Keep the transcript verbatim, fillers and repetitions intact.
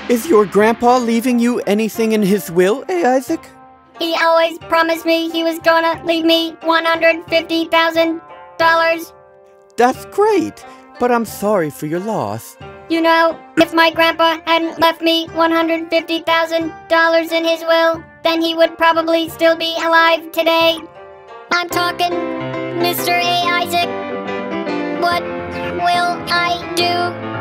Is your grandpa leaving you anything in his will, eh, Isaac? He always promised me he was gonna leave me one hundred fifty thousand dollars. That's great, but I'm sorry for your loss. You know, if my grandpa hadn't left me one hundred fifty thousand dollars in his will, then he would probably still be alive today. I'm talking, Mister A. Isaac. What will I do?